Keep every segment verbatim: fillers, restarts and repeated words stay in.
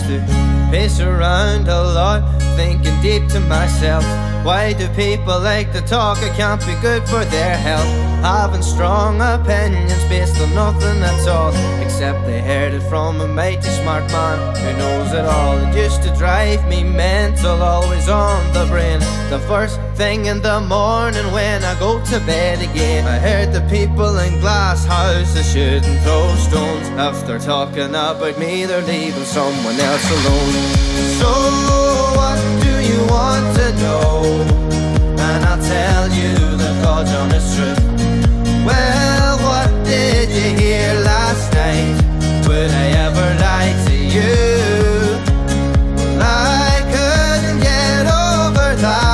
to pace around a lot, thinking deep to myself, why do people like to talk? It can't be good for their health. Having strong opinions based on nothing at all, except they heard it from a mighty smart man who knows it all. It used to drive me mental, always on the brain, the first thing in the morning when I go to bed again. I heard the people in glass houses shouldn't throw stones. If they're talking about me, they're leaving someone else alone. So what do you want to know? And I'll tell you the God's honest truth. Well, what did you hear last night? Would I ever lie to you? Well, I couldn't get over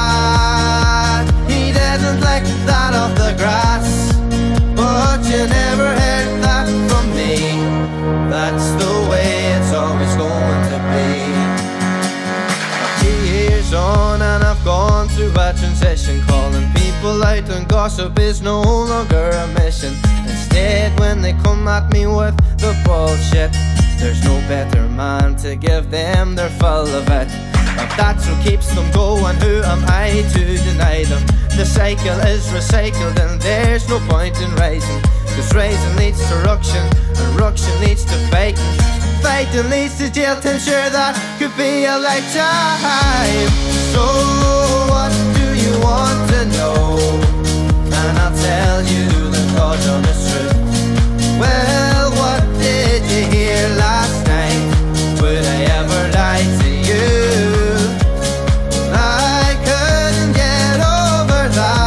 that. He didn't like that off the grass, but you never heard that from me. That's the way it's always going to be. A few years on and I've gone through a transition. Calling people out and gossip is no longer a mission. Instead, when they come at me with the bullshit, there's no better man to give them their fill of it. If that's what keeps them going, who am I to deny them? The cycle is recycled and there's no point in rising, cause rising leads to ruction, and ruction leads to fighting. Fighting leads to jail time, sure that could be a lifetime. So what do you want to know? And I'll tell you the God's honest truth. Well, what did you hear last night? Would I ever lie to you? I couldn't get over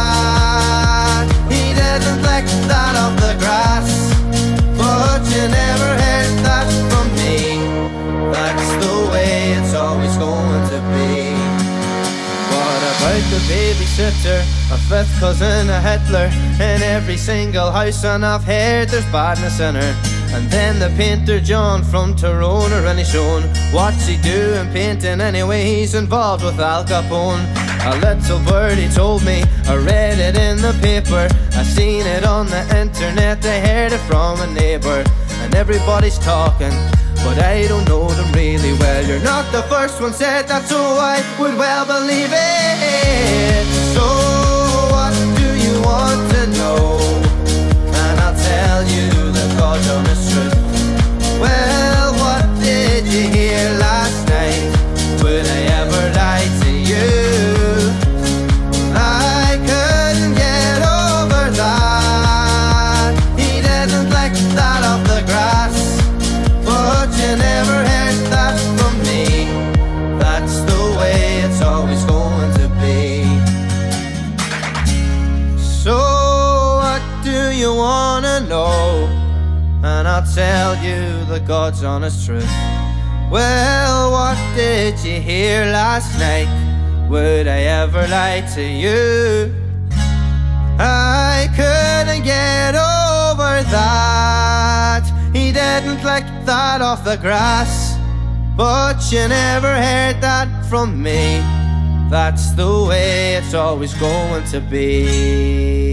that. He didn't like that off the grass, but you never heard that from me. That's the way it's always going to be. What about the babysitter, a fifth cousin of Hitler, in every single house, and I've heard there's badness in her? And then the painter John from Tyrone, or any shown. What's he doing painting anyway? He's involved with Al Capone. A little birdie told me, I read it in the paper, I seen it on the internet, I heard it from a neighbour. And everybody's talking, but I don't know them really well. You're not the first one said that, so I would well believe it. So what do you want to know? And I'll tell you the God's honest truth. Well, what did you hear last night? Would I ever lie to you? I couldn't get over that. He didn't like that off the grass, but you never heard that from me. That's the way it's always going to be. So what do you wanna know? And I'll tell you the God's honest truth. Well, what did you hear last night? Would I ever lie to you? I couldn't get over that. He didn't like that off the grass, but you never heard that from me. That's the way it's always going to be.